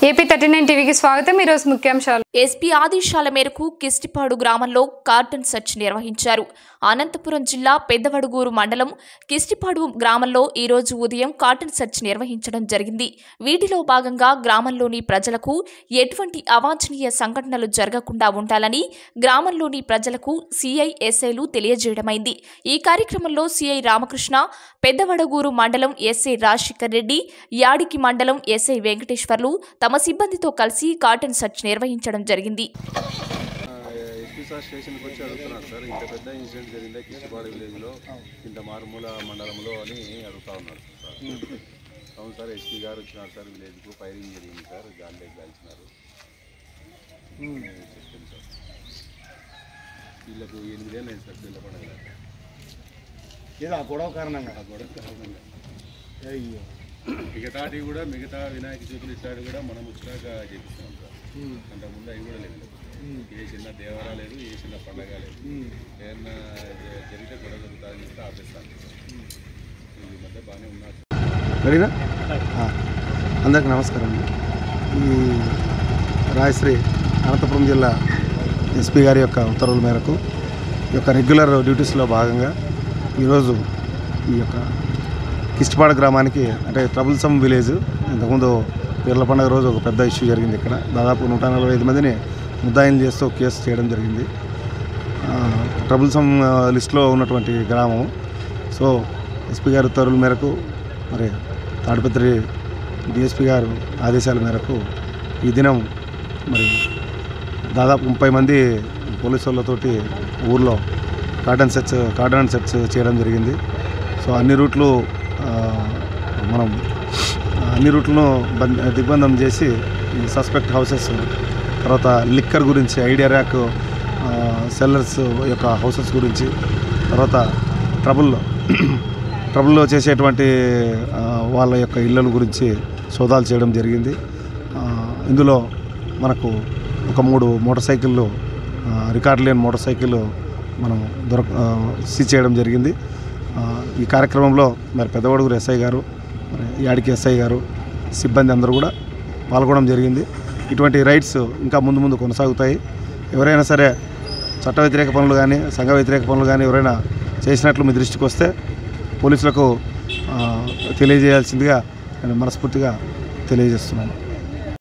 AP 39 టీవీకి స్వాగతం। ఈ రోజు ముఖ్యాంశాలు। ఎస్పీ ఆదేశాల మేరకు కిస్టిపాడు గ్రామంలో కార్డన్ సెర్చ్ నిర్వహించారు। అనంతపురం జిల్లా పెద్దవడుగూరు మండలం కిస్టిపాడు గ్రామంలో ఈ రోజు ఉదయం కార్డన్ సెర్చ్ నిర్వహించడం జరిగింది। వీటిలో భాగంగా గ్రామంలోని ప్రజలకు ఎటువంటి అవాంఛనీయ సంఘటనలు జరగకుండా ఉండాలని గ్రామంలోని ప్రజలకు సిఐ ఎస్ఐలు తెలియజేయడమైంది। ఈ కార్యక్రమంలో సిఐ రామకృష్ణ, పెద్దవడుగూరు మండలం ఎస్ఐ రాజశేఖర్ రెడ్డి, యాడికి మండలం ఎస్ఐ వెంకటేశ్వర్లు తమ సిబ్బందితో కలిసి కార్డన్ సెర్చ్ నిర్వహించడం జరిగింది। స్టేషన్కి వచ్చి అడుగుతున్నారు సార్, ఇంత పెద్ద ఇన్సిడెంట్ జరిగిందే కిస్టిపాడు విలేజ్లో, ఇంత మారుమూల మండలంలో అని అడుగుతా ఉన్నారు సార్। అవును సార్, ఎస్పీ గారు వచ్చినారు సార్, విలేజ్కు ఫైరింగ్ జరిగింది సార్, గాలిలోకి కాల్చినారు చెప్పండి సార్। వీళ్ళకు 8 ఏళ్ళు అయింది సార్ పిల్ల పండుగ, ఏదో ఆ గొడవ కారణంగా అయ్యో మిగతాటి కూడా మిగతా వినాయక చవితులు ఇట్లాంటి కూడా మనం వచ్చినాక చేపిస్తున్నాం సార్। అంతకుముందు అవి కూడా లేదు, ఏ చిన్న దేవరా లేదు, ఏ చిన్న పండగ లేదు, ఏదన్నా జరిగితే గొడవ జరుగుతుందని చెప్తే ఆపేస్తాను। ఈ మధ్య బాగానే ఉన్నారు। రెడీనా? అందరికీ నమస్కారం। ఈ రాయశ్రీ అనంతపురం జిల్లా ఎస్పీ గారి యొక్క ఉత్తర్వుల మేరకు ఈ యొక్క రెగ్యులర్ డ్యూటీస్లో భాగంగా ఈరోజు ఈ యొక్క కిస్టిపాడు గ్రామానికి, అంటే ట్రబుల్సమ్ విలేజ్, ఇంతకుముందు పీర్ల పండుగ రోజు ఒక పెద్ద ఇష్యూ జరిగింది। ఇక్కడ దాదాపు 145 మందిని ముద్దాయిలు చేస్తూ కేసు చేయడం జరిగింది। ట్రబుల్సమ్ లిస్టులో ఉన్నటువంటి గ్రామం। సో ఎస్పీ గారి ఉత్తర్వుల మేరకు, మరి తాడిపత్రి డిఎస్పీ గారు ఆదేశాల మేరకు ఈ దినం మరి దాదాపు 30 మంది పోలీసు వాళ్ళతోటి ఊర్లో కార్డన్ సెర్చ్ చేయడం జరిగింది। సో అన్ని రూట్లను దిగ్బంధం చేసి సస్పెక్ట్ హౌసెస్, తర్వాత లిక్కర్ గురించి, ఐడియా ర్యాక్ సెల్లర్స్ యొక్క హౌసెస్ గురించి, తర్వాత ట్రబుల్లో చేసేటువంటి వాళ్ళ యొక్క ఇళ్ళల గురించి సోదాలు చేయడం జరిగింది। ఇందులో మనకు ఒక 3 మోటార్ సైకిళ్ళు, రికార్డు లేని మోటార్ సైకిళ్ళు మనం సీజ్ చేయడం జరిగింది। ఈ కార్యక్రమంలో మరి పెద్దవడుగురు ఎస్ఐ గారు, మరి యాడికి ఎస్ఐ గారు, సిబ్బంది అందరూ కూడా పాల్గొనడం జరిగింది। ఇటువంటి రైడ్స్ ఇంకా ముందు కొనసాగుతాయి। ఎవరైనా సరే చట్ట వ్యతిరేక పనులు కానీ, సంఘ వ్యతిరేక పనులు కానీ ఎవరైనా చేసినట్లు మీ దృష్టికి వస్తే పోలీసులకు తెలియజేయాల్సిందిగా నేను మనస్ఫూర్తిగా తెలియజేస్తున్నాను।